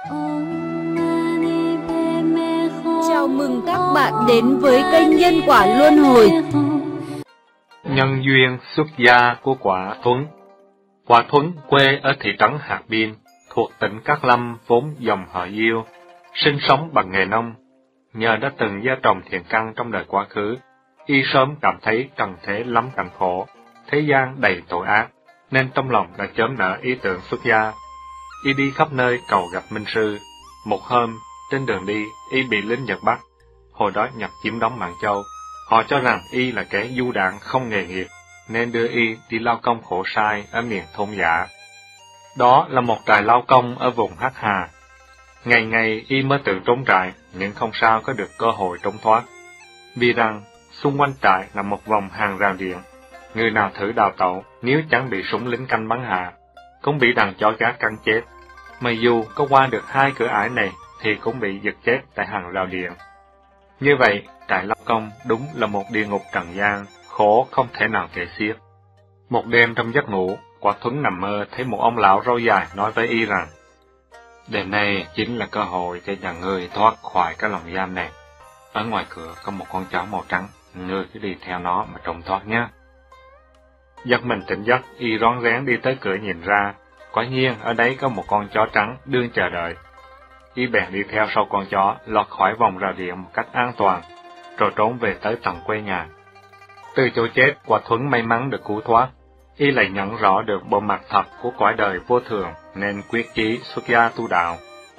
Chào mừng các bạn đến với kênh Nhân Quả Luân Hồi. Nhân duyên xuất gia của Quả Thuấn. Quả Thuấn quê ở thị trấn Hạt Biên, thuộc tỉnh Cát Lâm, vốn dòng họ Diêu, sinh sống bằng nghề nông. Nhờ đã từng gieo trồng thiện căn trong đời quá khứ, y sớm cảm thấy trần thế lắm cảnh khổ, thế gian đầy tội ác, nên trong lòng đã chớm nở ý tưởng xuất gia. Y đi khắp nơi cầu gặp minh sư. Một hôm, trên đường đi, y bị lính Nhật bắt. Hồi đó Nhật chiếm đóng Mãn Châu, họ cho rằng y là kẻ du đảng không nghề nghiệp, nên đưa y đi lao công khổ sai ở miền thôn Dạ. Đó là một trại lao công ở vùng Hắc Hà. Ngày ngày y mới tự trốn trại, nhưng không sao có được cơ hội trốn thoát. Vì rằng, xung quanh trại là một vòng hàng rào điện. Người nào thử đào tẩu, nếu chẳng bị súng lính canh bắn hạ, cũng bị đàn chó gác cắn chết. Mà dù có qua được hai cửa ải này, thì cũng bị giật chết tại hàng rào điện. Như vậy, trại lao công đúng là một địa ngục trần gian, khổ không thể nào kể xiết. Một đêm trong giấc ngủ, Quả Thuấn nằm mơ thấy một ông lão râu dài nói với y rằng: "Đêm nay chính là cơ hội để nhà ngươi thoát khỏi cái lồng giam này. Ở ngoài cửa có một con chó màu trắng, ngươi cứ đi theo nó mà trốn thoát nhé." Giật mình tỉnh giấc, y rón rén đi tới cửa nhìn ra, quả nhiên ở đấy có một con chó trắng đương chờ đợi. Y bèn đi theo sau con chó, lọt khỏi vòng rào điện một cách an toàn, rồi trốn về tới tận quê nhà. Từ chỗ chết, Quả Thuấn may mắn được cứu thoát. Y lại nhận rõ được bộ mặt thật của cõi đời vô thường, nên quyết chí xuất gia tu đạo.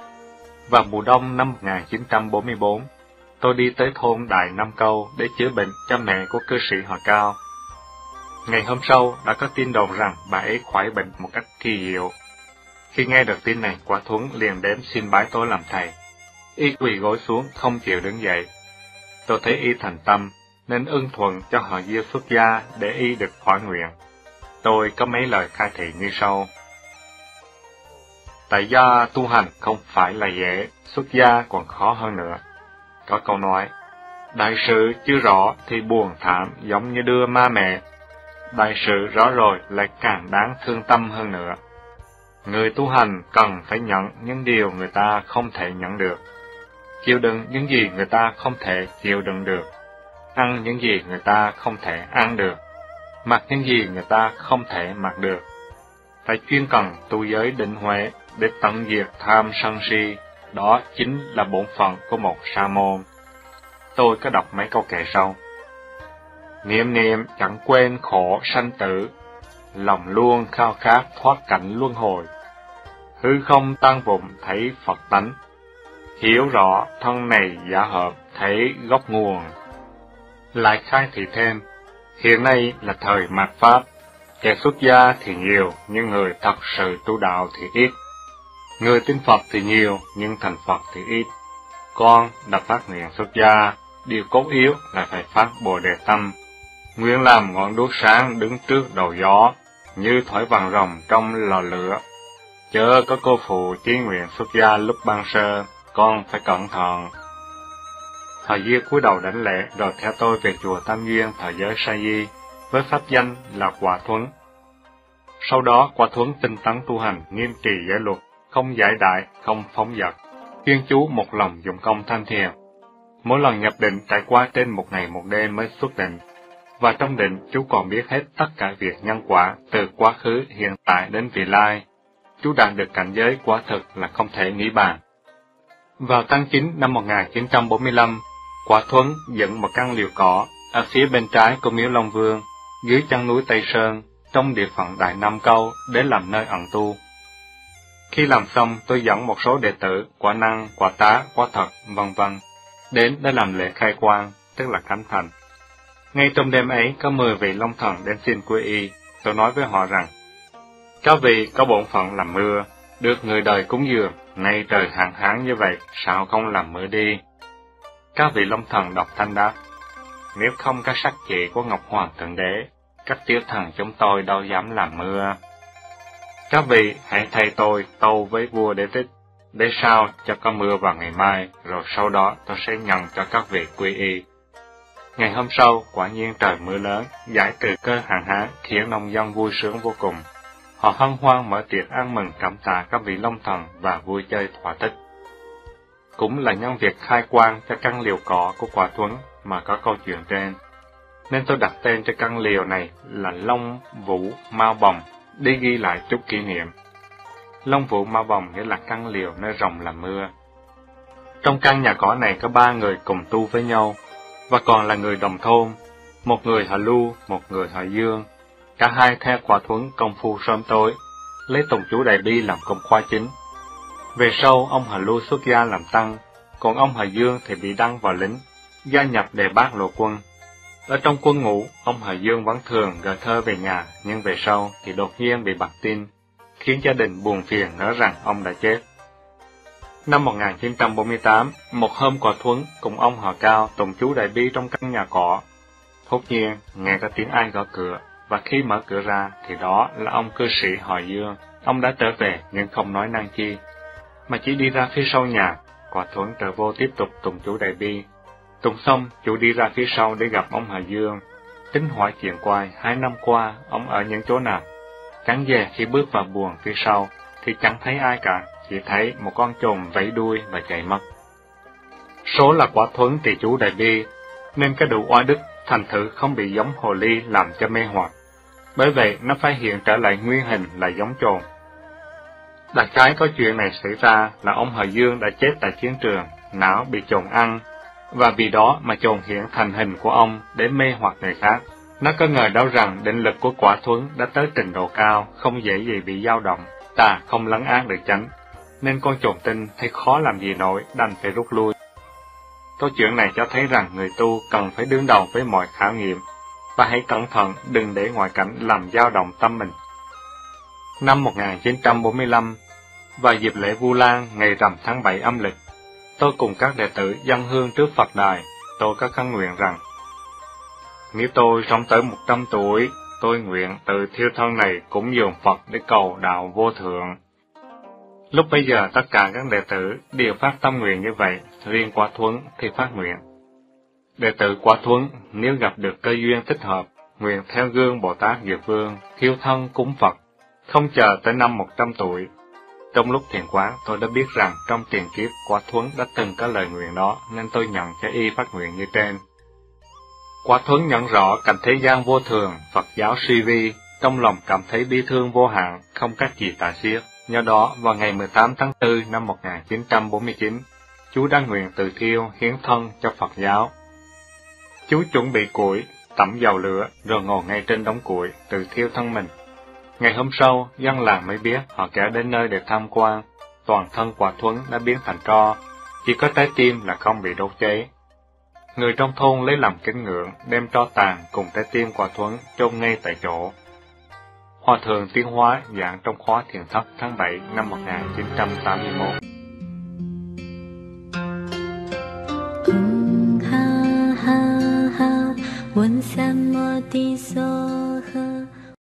Vào mùa đông năm 1944, tôi đi tới thôn Đại Nam Câu để chữa bệnh cho mẹ của cư sĩ họ Cao. Ngày hôm sau đã có tin đồn rằng bà ấy khỏi bệnh một cách kỳ diệu. Khi nghe được tin này, Quả Thuấn liền đến xin bái tôi làm thầy. Y quỳ gối xuống không chịu đứng dậy. Tôi thấy y thành tâm, nên ưng thuận cho họ Diêu xuất gia để y được thỏa nguyện. Tôi có mấy lời khai thị như sau: tại gia tu hành không phải là dễ, xuất gia còn khó hơn nữa. Có câu nói, đại sự chưa rõ thì buồn thảm giống như đưa ma mẹ. Đại sự rõ rồi lại càng đáng thương tâm hơn nữa. Người tu hành cần phải nhận những điều người ta không thể nhận được, chịu đựng những gì người ta không thể chịu đựng được, ăn những gì người ta không thể ăn được, mặc những gì người ta không thể mặc được. Phải chuyên cần tu giới định huệ để tận diệt tham sân si, đó chính là bổn phận của một sa môn. Tôi có đọc mấy câu kệ sau: niệm niệm chẳng quên khổ sanh tử, lòng luôn khao khát thoát cảnh luân hồi. Hư không tan vụn thấy Phật tánh, hiểu rõ thân này giả hợp thấy gốc nguồn. Lại khai thị thêm, hiện nay là thời mạt Pháp, kẻ xuất gia thì nhiều, nhưng người thật sự tu đạo thì ít. Người tin Phật thì nhiều, nhưng thành Phật thì ít. Con đã phát nguyện xuất gia, điều cốt yếu là phải phát Bồ Đề tâm, nguyện làm ngọn đuốc sáng đứng trước đầu gió, như thỏi vàng ròng trong lò lửa. Chớ có cô phụ chí nguyện xuất gia lúc ban sơ, con phải cẩn thận. Thầy Diêu cúi đầu đảnh lễ rồi theo tôi về chùa Tam Duyên thọ giới Sa Di, với pháp danh là Quả Thuấn. Sau đó Quả Thuấn tinh tấn tu hành, nghiêm trì giới luật, không giải đại, không phóng dật, chuyên chú một lòng dụng công tham thiền. Mỗi lần nhập định trải qua trên một ngày một đêm mới xuất định, và trong định chú còn biết hết tất cả việc nhân quả từ quá khứ, hiện tại đến vị lai. Chú đạt được cảnh giới quả thực là không thể nghĩ bàn. Vào tháng 9 năm 1945, Quả Thuấn dựng một căn liều cỏ ở phía bên trái của miếu Long Vương, dưới chân núi Tây Sơn, trong địa phận Đại Nam Câu để làm nơi ẩn tu. Khi làm xong, tôi dẫn một số đệ tử, quả năng, quả tá, quả thật, vân vân, đến để làm lễ khai quang, tức là khánh thành. Ngay trong đêm ấy, có 10 vị Long Thần đến xin quy y. Tôi nói với họ rằng, các vị có bổn phận làm mưa, được người đời cúng dường, nay trời hạn hán như vậy, sao không làm mưa đi? Các vị Long Thần đọc thanh đáp, nếu không có sắc chỉ của Ngọc Hoàng Thượng Đế, các tiểu thần chúng tôi đâu dám làm mưa. Các vị hãy thay tôi tâu với vua Đế Thích, để sao cho có mưa vào ngày mai, rồi sau đó tôi sẽ nhận cho các vị quy y. Ngày hôm sau, quả nhiên trời mưa lớn, giải trừ cơn hạn hán, khiến nông dân vui sướng vô cùng. Họ hân hoan mở tiệc ăn mừng cảm tạ các vị long thần và vui chơi thỏa thích. Cũng là nhân việc khai quang cho căn liều cỏ của Quả Thuấn mà có câu chuyện trên, nên tôi đặt tên cho căn liều này là Long Vũ Mao Bồng để ghi lại chút kỷ niệm. Long Vũ Mao Bồng nghĩa là căn liều nơi rồng làm mưa. Trong căn nhà cỏ này có 3 người cùng tu với nhau, và còn là người đồng thôn, một người họ Lưu, một người họ Dương. Cả hai theo Quả Thuấn công phu sớm tối, lấy tùng chú Đại Bi làm công khoa chính. Về sau, ông họ Lưu xuất gia làm tăng, còn ông họ Dương thì bị đăng vào lính, gia nhập Đề Bác Lộ Quân. Ở trong quân ngũ, ông họ Dương vẫn thường gửi thơ về nhà, nhưng về sau thì đột nhiên bị bặt tin, khiến gia đình buồn phiền nói rằng ông đã chết. Năm 1948, một hôm Quả Thuấn cùng ông họ Cao tụng chú Đại Bi trong căn nhà cỏ. Thốt nhiên, nghe có tiếng ai gõ cửa, và khi mở cửa ra thì đó là ông cư sĩ họ Dương. Ông đã trở về nhưng không nói năng chi, mà chỉ đi ra phía sau nhà. Quả Thuấn trở vô tiếp tục tụng chú Đại Bi. Tụng xong, chủ đi ra phía sau để gặp ông họ Dương, tính hỏi chuyện quay 2 năm qua ông ở những chỗ nào. Cắn về khi bước vào buồng phía sau thì chẳng thấy ai cả, chỉ thấy một con trồn vẫy đuôi và chạy mất. Số là Quả Thuấn thì chú Đại Bi, nên cái đủ oai đức thành thử không bị giống hồ ly làm cho mê hoặc. Bởi vậy nó phải hiện trở lại nguyên hình là giống trồn. Đại khái có chuyện này xảy ra là ông họ Dương đã chết tại chiến trường, não bị trồn ăn, và vì đó mà trồn hiện thành hình của ông để mê hoặc người khác. Nó có ngờ đâu rằng định lực của Quả Thuấn đã tới trình độ cao, không dễ gì bị dao động, tà không lấn át được chánh, nên con trồn tinh thấy khó làm gì nổi, đành phải rút lui. Câu chuyện này cho thấy rằng người tu cần phải đương đầu với mọi khảo nghiệm, và hãy cẩn thận đừng để ngoại cảnh làm dao động tâm mình. Năm 1945, vào dịp lễ Vu Lan ngày rằm tháng 7 âm lịch, tôi cùng các đệ tử dâng hương trước Phật đài. Tôi có khấn nguyện rằng, nếu tôi sống tới 100 tuổi, tôi nguyện từ thiêu thân này cúng dường Phật để cầu đạo vô thượng. Lúc bấy giờ tất cả các đệ tử đều phát tâm nguyện như vậy, riêng Quả Thuấn thì phát nguyện. Đệ tử Quả Thuấn nếu gặp được cơ duyên thích hợp, nguyện theo gương Bồ Tát Dược Vương, thiêu thân cúng Phật, không chờ tới năm 100 tuổi. Trong lúc thiền quán, tôi đã biết rằng trong tiền kiếp Quả Thuấn đã từng có lời nguyện đó, nên tôi nhận cho y phát nguyện như trên. Quả Thuấn nhận rõ cảnh thế gian vô thường, Phật giáo suy vi, trong lòng cảm thấy bi thương vô hạn, không cách gì tả xiết. Do đó, vào ngày 18 tháng 4 năm 1949, chú đã nguyện từ thiêu hiến thân cho Phật giáo. Chú chuẩn bị củi, tẩm dầu lửa, rồi ngồi ngay trên đống củi, từ thiêu thân mình. Ngày hôm sau, dân làng mới biết, họ kéo đến nơi để tham quan, toàn thân Quả Thuấn đã biến thành tro, chỉ có trái tim là không bị đốt cháy. Người trong thôn lấy làm kính ngưỡng, đem tro tàn cùng trái tim Quả Thuấn chôn ngay tại chỗ. Hòa thượng Tiến Hóa giảng trong khóa thiền thất tháng 7 năm 1981. Ha ha ha, 问三摩地所呵。